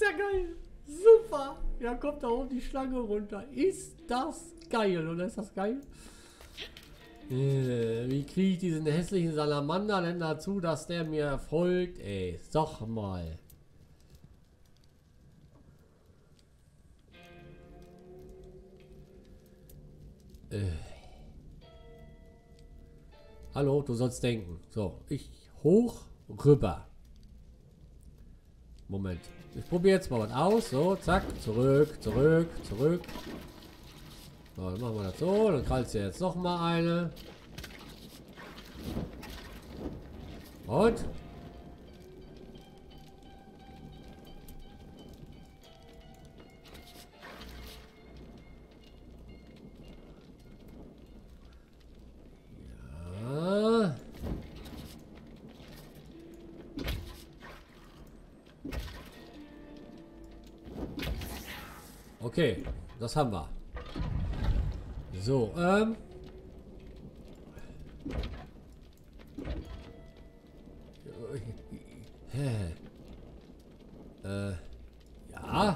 ja geil. Super. Ja, kommt da oben die Schlange runter. Ist das geil, oder ist das geil? Wie kriege ich diesen hässlichen Salamander denn dazu, dass der mir folgt? Ey, sag mal. Hallo, du sollst denken. So, ich hoch, rüber. Moment. Ich probiere jetzt mal was aus. So, zack, zurück. So, dann machen wir das so. Dann krallst du jetzt noch mal eine. Und? Ja. Okay, das haben wir. So, ja.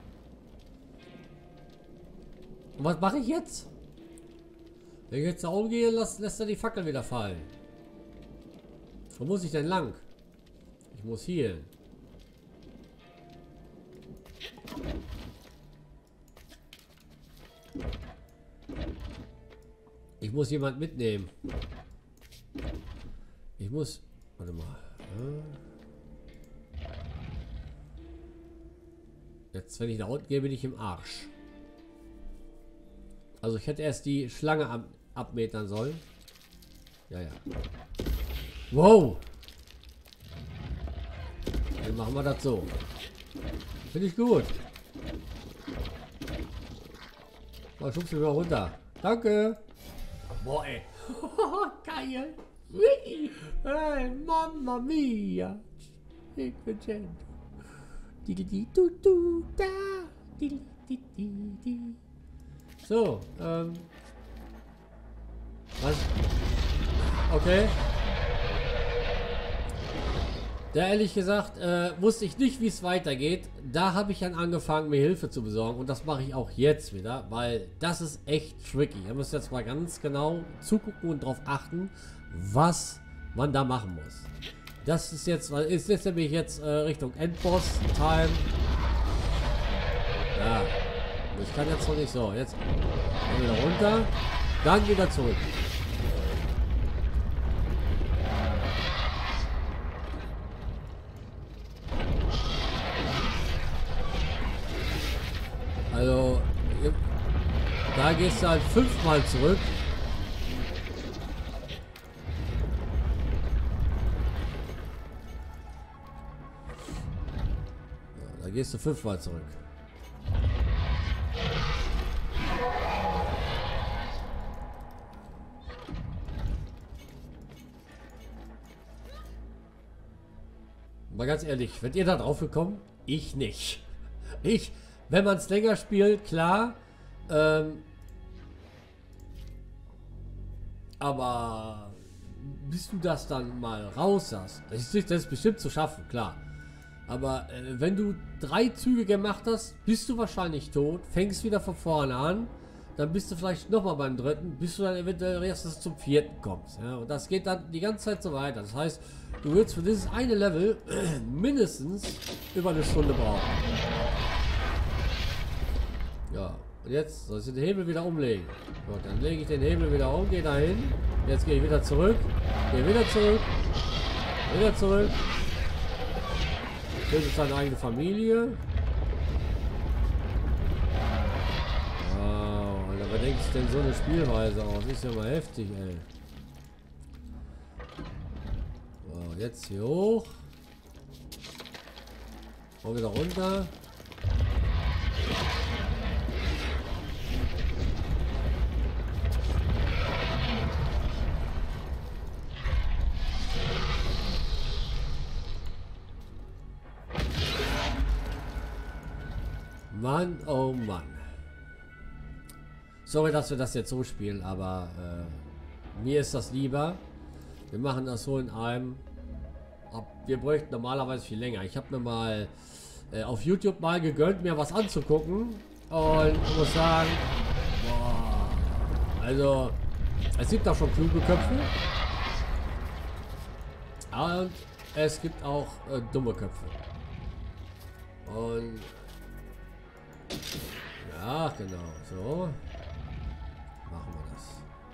Und was mache ich jetzt? Wenn ich jetzt da umgehe, lässt er die Fackel wieder fallen. Wo muss ich denn lang? Ich muss hier. Ich muss jemand mitnehmen. Ich muss... Warte mal. Jetzt, wenn ich nach unten gehe, bin ich im Arsch. Also ich hätte erst die Schlange abmetern sollen. Ja, ja. Wow! Dann machen wir das so. Finde ich gut. Mal schubst du wieder runter. Danke! Boah, ey. Geil. Hey, Mamma mia. Ich bin schön. So, was? Okay. Da ehrlich gesagt, wusste ich nicht, wie es weitergeht. Da habe ich dann angefangen, mir Hilfe zu besorgen. Und das mache ich auch jetzt wieder, weil das ist echt tricky. Ihr müsst jetzt mal ganz genau zugucken und darauf achten, was man da machen muss. Das ist jetzt nämlich jetzt Richtung Endboss-Time. Ja, ich kann jetzt noch nicht so. Jetzt wieder runter, dann wieder zurück. Also, da gehst du halt 5-mal zurück. Da gehst du 5-mal zurück. Mal ganz ehrlich, werdet ihr da drauf gekommen? Ich nicht. Wenn man es länger spielt, klar. Aber bis du das dann mal raus hast, das ist bestimmt zu schaffen, klar. Aber wenn du 3 Züge gemacht hast, bist du wahrscheinlich tot, fängst wieder von vorne an, dann bist du vielleicht nochmal beim 3., bis du dann eventuell erst zum 4. kommst. Ja? Und das geht dann die ganze Zeit so weiter. Das heißt, du willst für dieses eine Level mindestens über eine Stunde brauchen. Ja, und jetzt soll ich den Hebel wieder umlegen. Gut, dann lege ich den Hebel wieder um, gehe dahin. Jetzt gehe ich wieder zurück. Gehe wieder zurück. Wieder zurück. Das ist seine eigene Familie. Wow, Alter, wer denkt sich denn so eine Spielweise aus? Ist ja mal heftig, ey. So, jetzt hier hoch. Und wieder runter. Mann, oh Mann. Sorry, dass wir das jetzt so spielen, aber mir ist das lieber. Wir machen das so in einem. Wir bräuchten normalerweise viel länger. Ich habe mir mal auf YouTube mal gegönnt, mir was anzugucken. Und ich muss sagen, boah, also es gibt auch schon kluge Köpfe. Und es gibt auch dumme Köpfe. Und ja, genau, so machen wir das.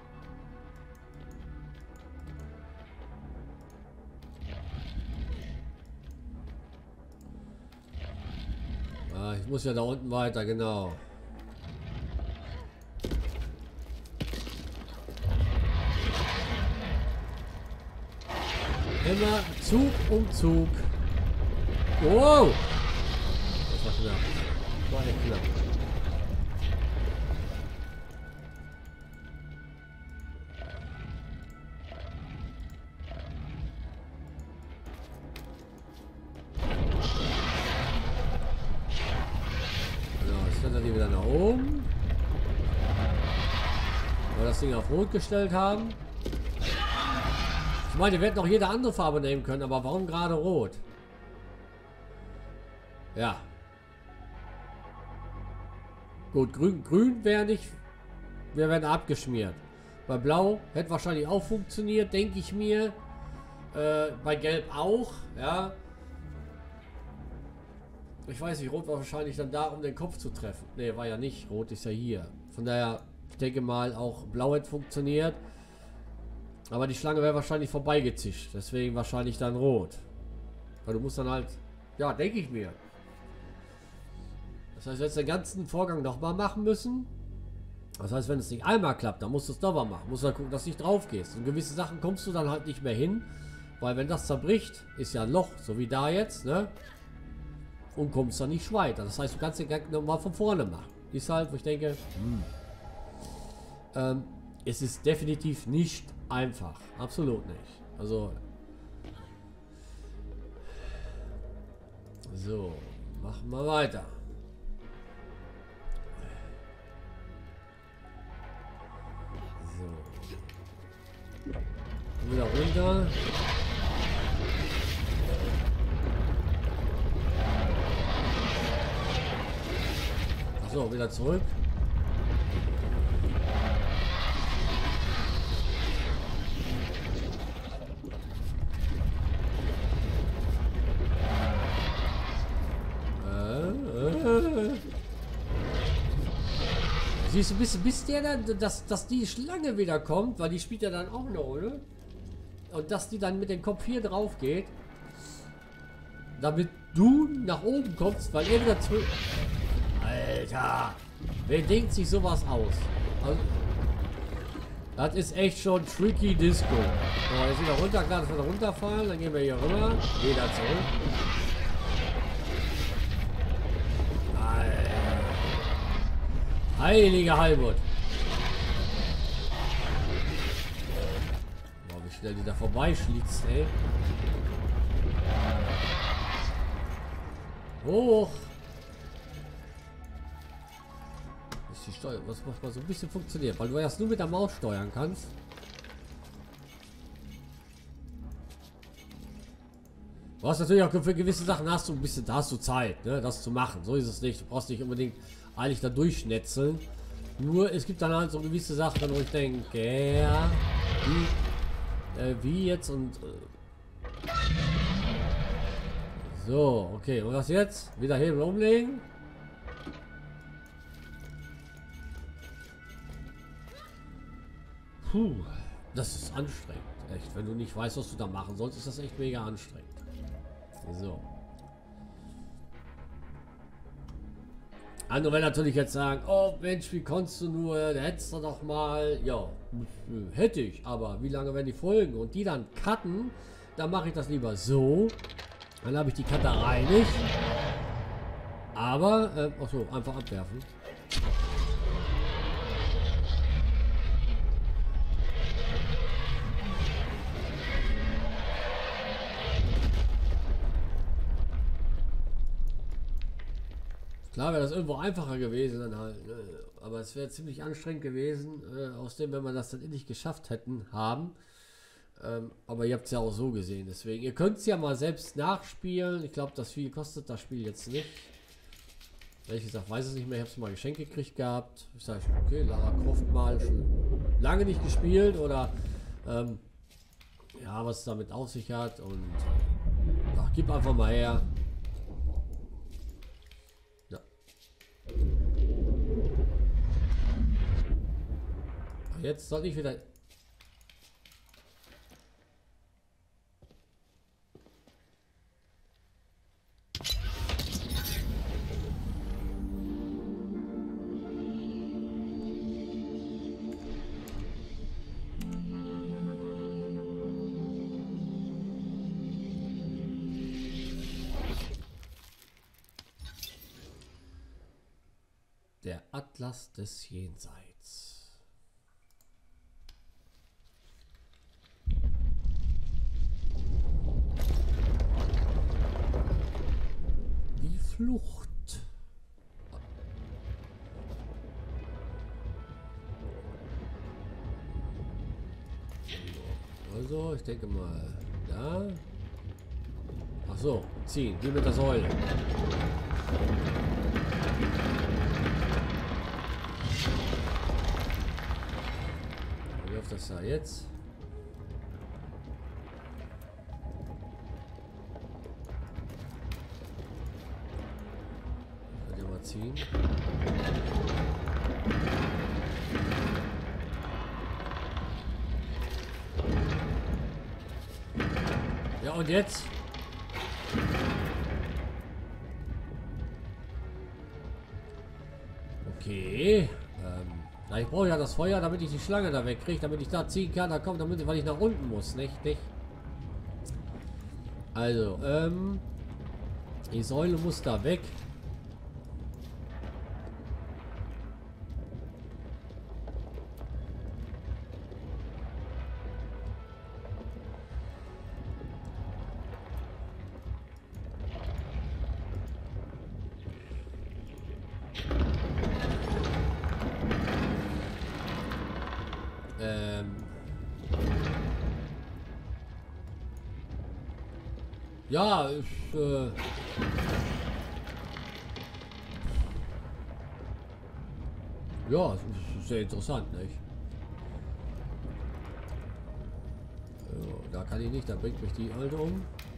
Ja, ich muss ja da unten weiter, genau. Immer Zug um Zug. Wow! Das war knapp. Das war echt knapp. Die wieder nach oben, weil wir das Ding auf Rot gestellt haben. Ich meine, wir hätten auch jede andere Farbe nehmen können, aber warum gerade Rot? Ja. Gut, grün wäre nicht, wir werden abgeschmiert. Bei Blau hätte wahrscheinlich auch funktioniert, denke ich mir. Bei Gelb auch, ja. Ich weiß nicht, Rot war wahrscheinlich dann da, um den Kopf zu treffen. Ne, war ja nicht. Rot ist ja hier. Von daher, ich denke mal, auch Blau hätte funktioniert. Aber die Schlange wäre wahrscheinlich vorbeigezischt. Deswegen wahrscheinlich dann Rot. Weil du musst dann halt... Ja, denke ich mir. Das heißt, wir jetzt den ganzen Vorgang nochmal machen müssen. Das heißt, wenn es nicht einmal klappt, dann musst du es nochmal machen. Musst du dann gucken, dass du nicht drauf gehst. Und gewisse Sachen kommst du dann halt nicht mehr hin. Weil wenn das zerbricht, ist ja ein Loch. So wie da jetzt, ne? Und kommst dann nicht weiter. Das heißt, du kannst den Gang nochmal von vorne machen. Ist halt, wo ich denke, es ist definitiv nicht einfach. Absolut nicht. Also, so, machen wir weiter. So. Wieder runter. So, wieder zurück. Siehst du, bis der dann, dass die Schlange wieder kommt, weil die spielt ja dann auch eine Rolle. Und dass die dann mit dem Kopf hier drauf geht. Damit du nach oben kommst, weil er wieder zurück... Alter, wer denkt sich sowas aus? Also, das ist echt schon tricky Disco. So, jetzt wieder runter, klar, dass wir da runterfallen. Dann gehen wir hier rüber. Wieder zurück. Alter. Heilige Heilbutt. Boah, wie schnell die da vorbeischlitzt, ey. Hoch. Die Steuer, was macht mal so ein bisschen funktioniert, weil du erst nur mit der Maus steuern kannst. Du hast natürlich auch für gewisse Sachen hast du ein bisschen, da hast du Zeit, ne, das zu machen. So ist es nicht. Du brauchst nicht unbedingt eilig da durchschnetzeln. Nur es gibt dann halt so gewisse Sachen, wo ich denke, ja, wie jetzt und so, okay, und was jetzt? Wieder Hebel umlegen. Puh, das ist anstrengend, echt. Wenn du nicht weißt, was du da machen sollst, ist das echt mega anstrengend. So. Andere werden natürlich jetzt sagen, oh Mensch, wie konntest du nur, da hättest du doch mal, ja, hätte ich, aber wie lange werden die Folgen und die dann cutten, dann mache ich das lieber so, dann habe ich die Cutterei nicht, aber, ach so, einfach abwerfen. Klar wäre das irgendwo einfacher gewesen, dann halt, ne? Aber es wäre ziemlich anstrengend gewesen, aus dem, wenn wir das dann endlich geschafft hätten, Aber ihr habt es ja auch so gesehen. Deswegen, ihr könnt es ja mal selbst nachspielen. Ich glaube, das viel kostet das Spiel jetzt nicht. Ehrlich gesagt, weiß es nicht mehr. Ich habe es mal geschenkt gekriegt gehabt. Ich sage, okay, Lara Croft mal schon lange nicht gespielt oder ja, was es damit auf sich hat. Und ach, gib einfach mal her. Ja. Jetzt soll ich wieder. Der Atlas des Jenseits. Die Flucht. Also, ich denke mal, da. Ach so, ziehen, wie mit der Säule. Wie läuft das da jetzt? Könnt ihr mal ziehen? Ja, und jetzt? Okay. Na, ich brauche ja das Feuer, damit ich die Schlange da wegkriege, damit ich da ziehen kann. Da kommt, damit, weil ich nach unten muss, nicht? Also, die Säule muss da weg. Ja, ich, ja, ist sehr interessant, nicht? So, da kann ich nicht, da bringt mich die Alte um.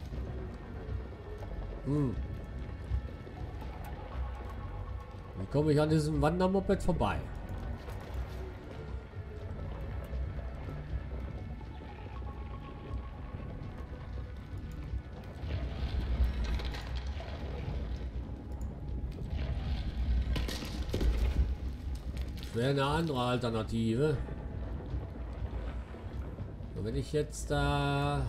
Wie komme ich an diesem Wandermoped vorbei? Wäre eine andere Alternative. Und wenn ich jetzt da...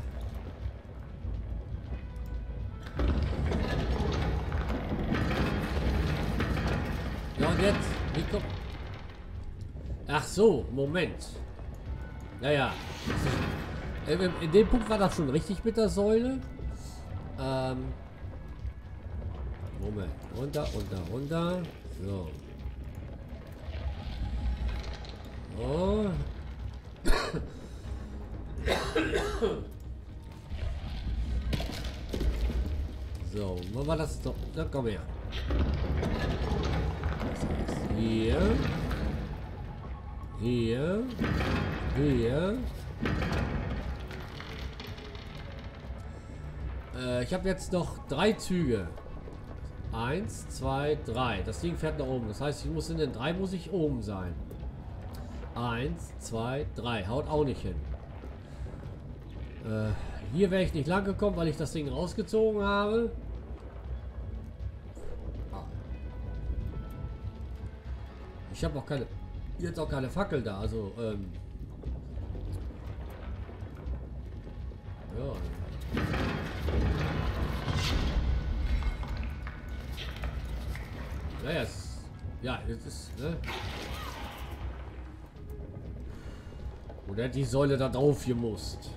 Ja, und jetzt? Wie kommt... Ach so, Moment. Naja. In dem Punkt war das schon richtig mit der Säule. Moment. Runter, runter, runter. So. Oh. So, wo war das doch? Na, komm her. Das heißt hier. Hier. Hier. Ich habe jetzt noch 3 Züge. 1, 2, 3. Das Ding fährt nach oben. Das heißt, ich muss in den 3 muss ich oben sein. 1, 2, 3. Haut auch nicht hin. Hier wäre ich nicht lang gekommen, weil ich das Ding rausgezogen habe. Ich habe auch keine... Jetzt auch keine Fackel da. Also, ja. Naja, ja, jetzt ist... Ne? Oder die Säule da drauf gemusst.